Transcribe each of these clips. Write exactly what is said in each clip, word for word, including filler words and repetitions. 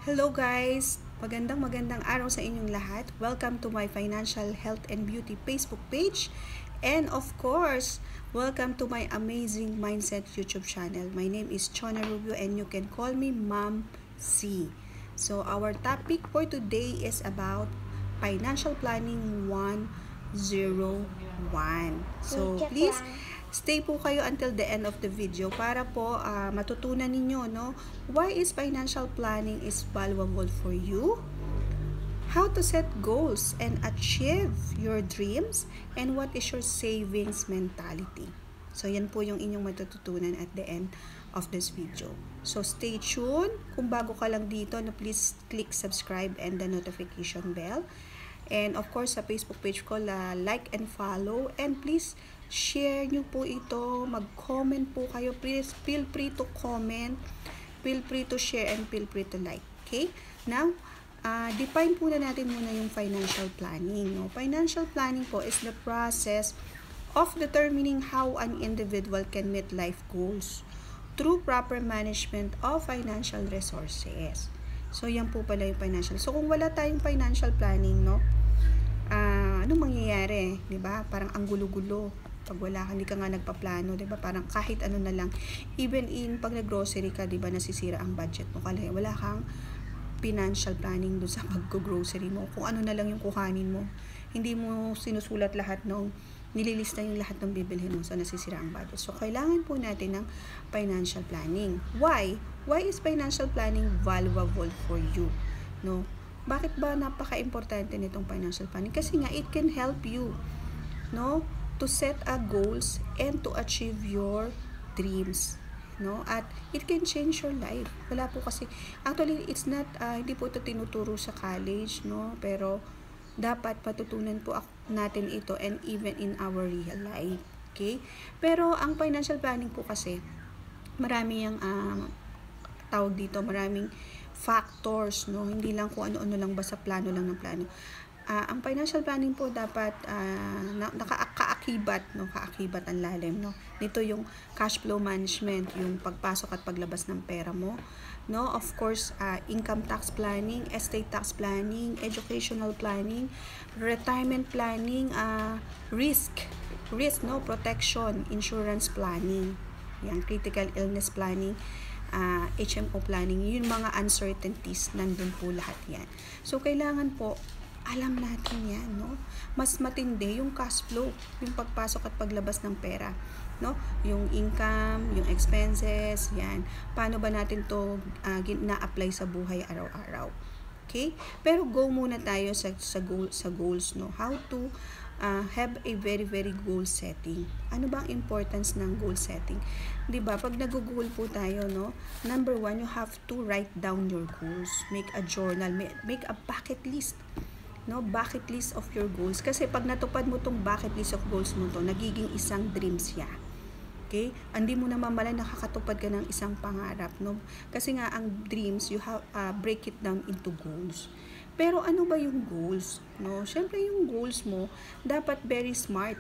Hello guys! Magandang magandang araw sa inyong lahat. Welcome to my Financial Health and Beauty Facebook page. And of course, welcome to my Amazing Mindset YouTube channel. My name is Chona Rubio and you can call me Ma'am C. So our topic for today is about Financial Planning one oh one. So please stay po kayo until the end of the video para po uh, matutunan ninyo, no, why is financial planning is valuable for you, how to set goals and achieve your dreams, and what is your savings mentality. So yan po yung inyong matututunan at the end of this video. So stay tuned. Kung bago ka lang dito, no, please click subscribe and the notification bell. And of course, sa Facebook page ko, la like and follow. And please, share nyo po ito. Mag-comment po kayo. Please, feel free to comment. Feel free to share and feel free to like. Okay? Now, uh, define po na natin muna yung financial planning. No? Financial planning po is the process of determining how an individual can meet life goals through proper management of financial resources. So, yan po pala yung financial. So, kung wala tayong financial planning, no, uh, anong mangyayari? Diba? Parang ang gulo-gulo. Pag wala ka, hindi ka nga nagpaplano, diba? Parang kahit ano na lang. Even in, pag nag-grocery ka, diba, nasisira ang budget mo. Kaya wala kang financial planning doon sa pag-grocery mo. Kung ano na lang yung kuhanin mo. Hindi mo sinusulat lahat ng, nililista yung lahat ng bibilhin mo. So, nasisira ang budget. So, kailangan po natin ng financial planning. Why? Why is financial planning valuable for you? No? Bakit ba napaka-importante nitong financial planning? Kasi nga, it can help you, no, to set a goals and to achieve your dreams, no? At it can change your life. Wala po kasi, actually, it's not, uh, hindi po ito tinuturo sa college, no? Pero, dapat patutunan po natin ito and even in our real life. Okay? Pero, ang financial planning po kasi, marami yung, um, tawag dito, maraming factors, no? Hindi lang kung ano-ano lang, basta plano lang ng plano. Uh, ang financial planning po dapat uh, nakaakibat, no? Kaakibat ang lalim, no? Nito yung cash flow management, yung pagpasok at paglabas ng pera mo, no? Of course, uh, income tax planning, estate tax planning, educational planning, retirement planning, uh, risk, risk, no? Protection, insurance planning, yan, critical illness planning, Uh, H M O planning, yung mga uncertainties, nandun po lahat yan. So, kailangan po, alam natin yan, no? Mas matindi yung cash flow, yung pagpasok at paglabas ng pera, no? Yung income, yung expenses, yan. Paano ba natin to uh, na-apply sa buhay araw-araw? Okay? Pero go muna tayo sa, sa, goal, sa goals, no? How to uh, have a very, very goal setting. Ano ba ang importance ng goal setting? Diba? Pag nag-goal po tayo, no? Number one, you have to write down your goals. Make a journal. Make a bucket list. No? Bucket list of your goals. Kasi pag natupad mo tong bucket list of goals mo to, nagiging isang dream siya. Okay? Hindi mo na mamala nakakatupad ka ng isang pangarap, no? Kasi nga ang dreams, you have uh, break it down into goals. Pero ano ba yung goals, no? Syempre yung goals mo dapat very smart.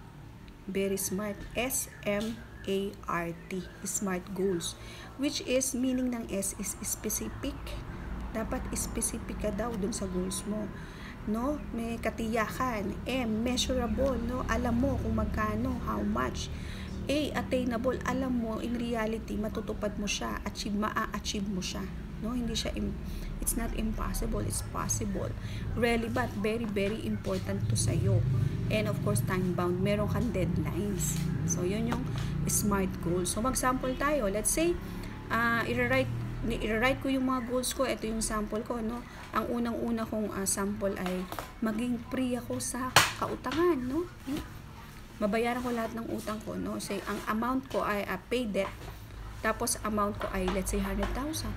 Very smart. S M A R T. Smart goals. Which is, meaning ng S is specific. Dapat specific ka daw dun sa goals mo. No? May katiyakan. M, measurable, no? Alam mo kung magkano, how much. A, attainable, alam mo in reality matutupad mo siya, achieve, maa-achieve mo siya, no? Hindi siya, it's not impossible, it's possible. Relevant, very very important to sa'yo. And of course, time bound, meron kang deadlines. So yun yung smart goals. So mag-sample tayo. Let's say uh, i-write i-write ko yung mga goals ko. Ito yung sample ko, no? Ang unang-una kong uh, sample ay maging free ako sa kautangan, no? Hmm? Mabayaran ko lahat ng utang ko, no? Say, ang amount ko ay uh, pay debt, tapos amount ko ay, let's say, one hundred thousand.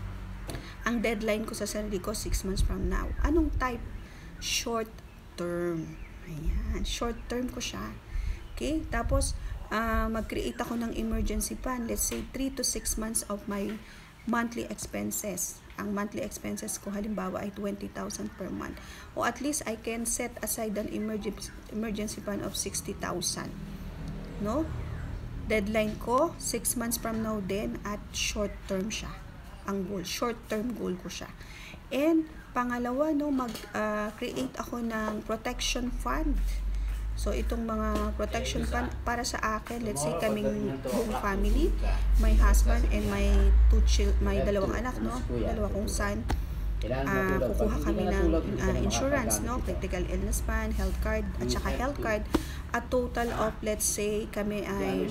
Ang deadline ko sa sarili ko, six months from now. Anong type? Short term. Ayan, short term ko siya. Okay? Tapos, uh, mag-create ako ng emergency fund. Let's say, three to six months of my monthly expenses. Ang monthly expenses ko halimbawa ay twenty thousand per month. O at least I can set aside an emergency, emergency fund of sixty thousand. No? Deadline ko, six months from now din at short term siya. ang goal. Short-term goal ko siya. And pangalawa, no, mag-create uh, ako ng protection fund. So, itong mga protection fund para sa akin, let's say kaming buong family, my husband and my two chil- my dalawang anak, no, dalawa kong son, uh, kukuha kami ng uh, insurance, no, critical illness fund, health card, at saka health card, a total of, let's say, kami ay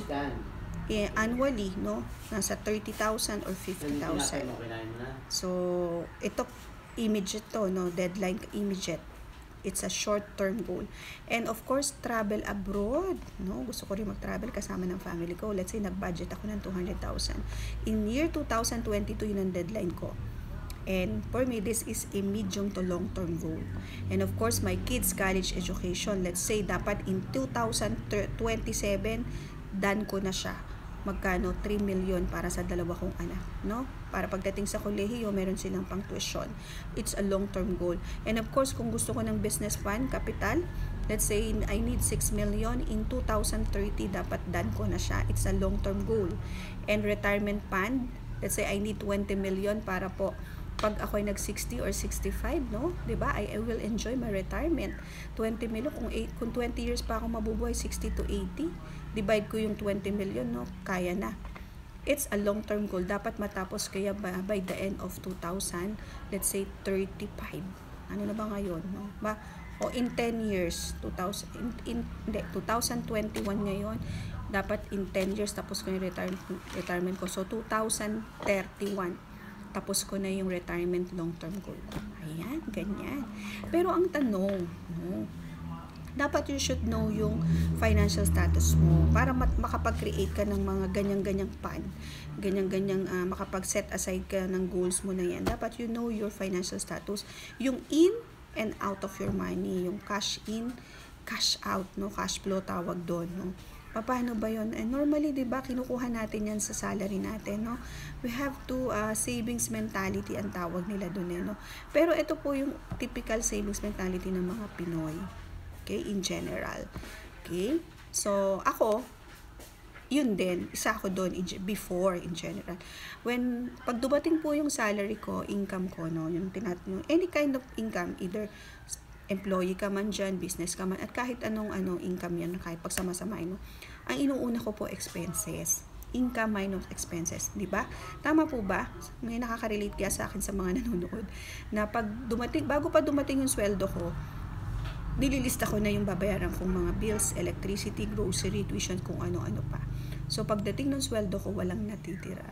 eh, annually, no, nasa thirty thousand or fifty thousand. So, ito, immediate to, no, deadline immediate. It's a short-term goal. And of course, travel abroad. No? Gusto ko rin mag-travel kasama ng family ko. Let's say, nag-budget ako ng two hundred thousand. In year two thousand twenty-two, yun ang deadline ko. And for me, this is a medium to long-term goal. And of course, my kids' college education, let's say, dapat in two thousand twenty-seven, done ko na siya. Magkano? three million para sa dalawa kong anak, no? Para pagdating sa kolehiyo, meron silang pang tuition. It's a long-term goal. And of course, kung gusto ko ng business fund, capital, let's say I need six million, in two thousand thirty, dapat done ko na siya. It's a long-term goal. And retirement fund, let's say I need twenty million para po pag ako ay nag-sixty or sixty-five, no? Diba? I, I will enjoy my retirement. twenty million, kung, eight, kung twenty years pa ako mabubuhay, sixty to eighty, divide ko yung twenty million, no? Kaya na. It's a long-term goal. Dapat matapos kaya ba, by the end of two thousand, let's say thirty-five. Ano na ba ngayon, no? Ba? O in ten years, two thousand, in, in, hindi, twenty twenty-one ngayon, dapat in ten years tapos ko yung retirement, retirement ko. So, two thousand thirty-one. Tapos ko na yung retirement long-term goal ko. Ayan, ganyan. Pero ang tanong, no, dapat you should know yung financial status mo para mat- makapag-create ka ng mga ganyang-ganyang plan. Ganyang-ganyang uh, makapag-set aside ka ng goals mo na yan. Dapat you know your financial status. Yung in and out of your money. Yung cash in, cash out, no? Cash flow tawag doon, no? Paano ba yun? And normally, di ba, kinukuha natin yan sa salary natin, no? We have to, uh, savings mentality ang tawag nila doon, eh, no? Pero ito po yung typical savings mentality ng mga Pinoy. Okay? In general. Okay? So, ako, yun din, isa ako doon before in general. When, pag dumating po yung salary ko, income ko, no? Yung, tinat yung any kind of income, either employee ka man dyan, business ka man, at kahit anong ano income yan, kahit pagsama-samain mo, ang inuuna ko po expenses. Income minus expenses, di ba? Tama po ba? May nakaka-relate kaya sa akin sa mga nanonood na pag dumating, bago pa dumating yung sweldo ko, nililista ko na yung babayaran kong mga bills, electricity, grocery, tuition, kung ano-ano pa. So, pagdating ng sweldo ko, walang natitira.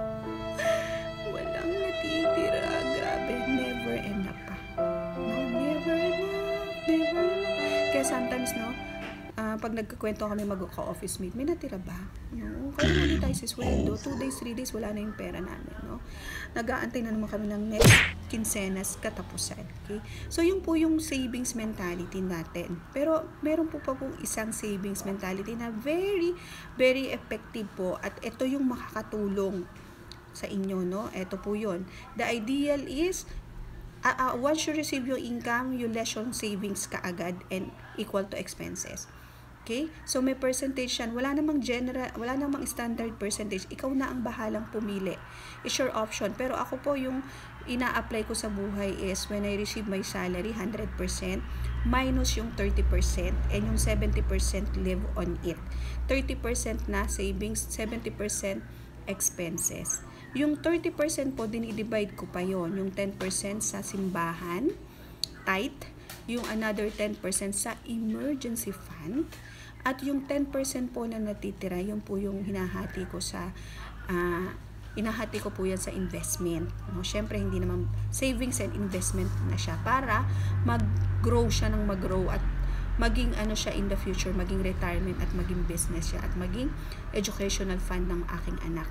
Walang natitira. Grabe, never end up pa. No, never enough, never enough. Kaya sometimes, no, uh, pag nagkakwento kami mag-ka-office mate, may natira ba? No, kaya hindi tayo si sweldo. Two days, three days, wala na yung pera namin, no? Nag-aantay na naman kami ng next quincenas katapusan, okay? So, yun po yung savings mentality natin. Pero, meron po pa pong isang savings mentality na very, very effective po. At ito yung makakatulong sa inyo, no? Ito po yun. The ideal is, Uh, uh, once you receive your income, you less yung savings kaagad and equal to expenses. Okay? So, may percentage yan. Wala namang general, wala namang standard percentage. Ikaw na ang bahalang pumili. It's your option. Pero ako po yung ina-apply ko sa buhay is when I receive my salary, one hundred percent minus yung thirty percent and yung seventy percent live on it. thirty percent na savings, seventy percent expenses. Yung thirty percent po, dinidivide ko pa yon. Yung ten percent sa simbahan, tithe, yung another ten percent sa emergency fund, at yung ten percent po na natitira, yun po yung hinahati ko sa, uh, hinahati ko po yan sa investment. No? Siyempre, hindi naman savings and investment na siya para mag-grow siya ng mag-grow at maging ano siya in the future, maging retirement at maging business siya at maging educational fund ng aking anak.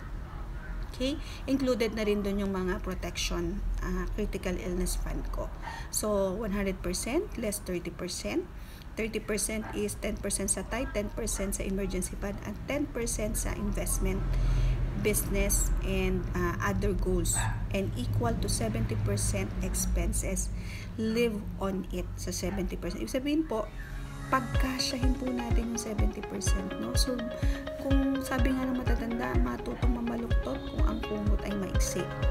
Okay? Included na rin doon yung mga protection, uh, critical illness fund ko. So, one hundred percent less thirty percent. thirty percent is ten percent sa tithe, ten percent sa emergency fund, and ten percent sa investment, business, and uh, other goals. And equal to seventy percent expenses. Live on it sa seventy percent. Ibig sabihin po, pagkasyahin po natin yung seventy percent, no? So, kung sabi nga ng matatanda, matutong mamaluktot kung ang kumot ay maiksi. No?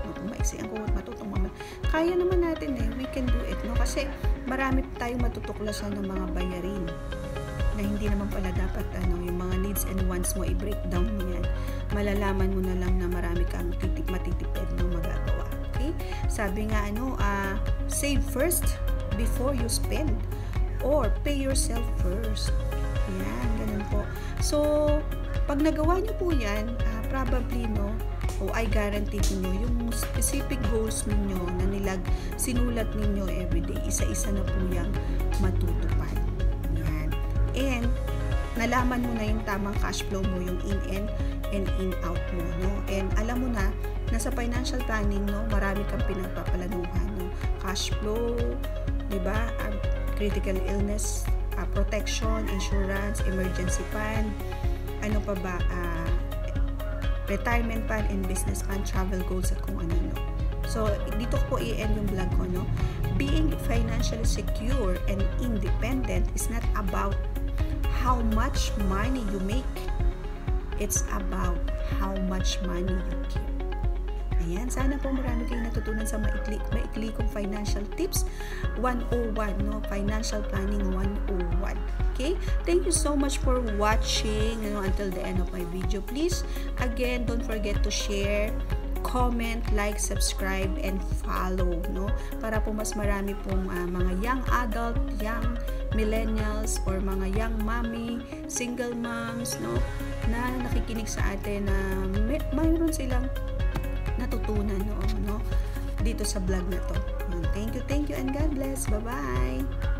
sexy ang kumot, matutong mama. Kaya naman natin eh, we can do it, no? Kasi marami tayong matutuklasan ng mga bayarin na hindi naman pala dapat, ano, yung mga needs and wants mo, i-breakdown mo yan. Malalaman mo na lang na marami kang titip, matitipid na magagawa. Okay? Sabi nga, ano, uh, save first before you spend, or pay yourself first. Yan, ganun po. So, pag nagawa nyo po yan, uh, probably, no, o I guarantee ninyo, yung specific goals ninyo na nilag, sinulat ninyo everyday, isa-isa na po yung matutupad. Yan. And, nalaman mo na yung tamang cash flow mo, yung in-in and in-out mo, no? And, alam mo na, nasa financial planning, no, marami kang pinagpapalanuhan, no? Cash flow, diba? Um, critical illness, uh, protection, insurance, emergency fund, ano pa ba, uh, retirement plan and business plan, travel goals, at kung ano-ano. So, dito ko po i-end yung vlog ko, no? Being financially secure and independent is not about how much money you make. It's about how much money you keep. Ayan, sana po marami kayong natutunan sa maikli, maikli kong financial tips one oh one, no? Financial planning one oh one. Okay? Thank you so much for watching, you know, until the end of my video. Please, again, don't forget to share, comment, like, subscribe, and follow, no? Para po mas marami pong uh, mga young adult, young millennials, or mga young mommy, single moms, no? Na nakikinig sa atin na may, mayroon silang natutunan, no, no, dito sa vlog na to. Thank you, thank you, and God bless. Bye-bye!